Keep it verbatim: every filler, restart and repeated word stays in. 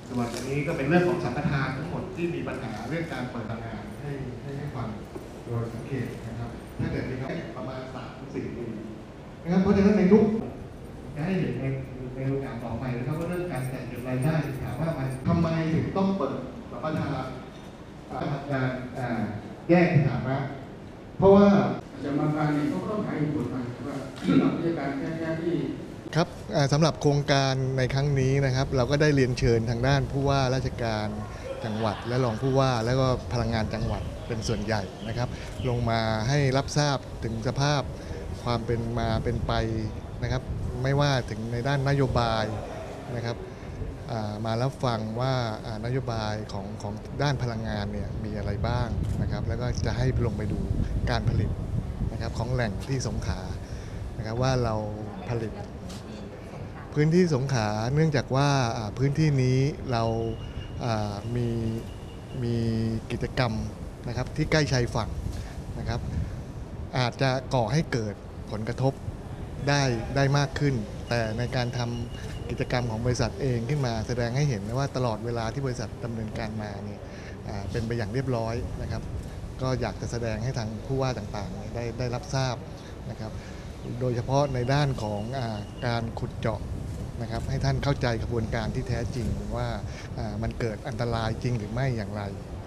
ส่วนอันนี้ก็เป็นเรื่องของสัมปทานทั้งหมดที่มีปัญหาเรื่องการเปิดทำงานให้ให้ให้ฟังโดยสังเกตนะครับถ้าเกิดมีครับประมาณสามถึงสี่ปีนะครับเพราะฉะนั้นในทุกจะให้เห็นในในโอกาสต่อไปนะครับว่าเรื่องการจัดเก็บรายได้ถามว่ามันทำไมถึงต้องเปิดสัมปทานทำงานแยกสถานะเพราะว่าจะมาการเนี่ยเขาต้องหาเหตุผลมาว่าที่หลักวิชาการแค่ที่ครับสำหรับโครงการในครั้งนี้นะครับเราก็ได้เรียนเชิญทางด้านผู้ว่าราชการจังหวัดและรองผู้ว่าแล้วก็พลังงานจังหวัดเป็นส่วนใหญ่นะครับลงมาให้รับทราบถึงสภาพความเป็นมาเป็นไปนะครับไม่ว่าถึงในด้านนโยบายนะครับมารับฟังว่านโยบายของของด้านพลังงานเนี่ยมีอะไรบ้างนะครับแล้วก็จะให้ลงไปดูการผลิตนะครับของแหล่งที่สงขลานะครับว่าเราผลิตพื้นที่สงขลาเนื่องจากว่าพื้นที่นี้เรามีมีกิจกรรมนะครับที่ใกล้ชายฝั่งนะครับอาจจะก่อให้เกิดผลกระทบได้ได้มากขึ้นแต่ในการทำกิจกรรมของบริษัทเองขึ้นมาแสดงให้เห็นว่าตลอดเวลาที่บริษัทดำเนินการมาเนี่ยเป็นไปอย่างเรียบร้อยนะครับก็อยากจะแสดงให้ทางผู้ว่าต่างๆได้ได้รับทราบนะครับโดยเฉพาะในด้านของอาการขุดเจาะนะครับให้ท่านเข้าใจกระบวนการที่แท้จริงว่ามันเกิดอันตรายจริงหรือไม่อย่างไร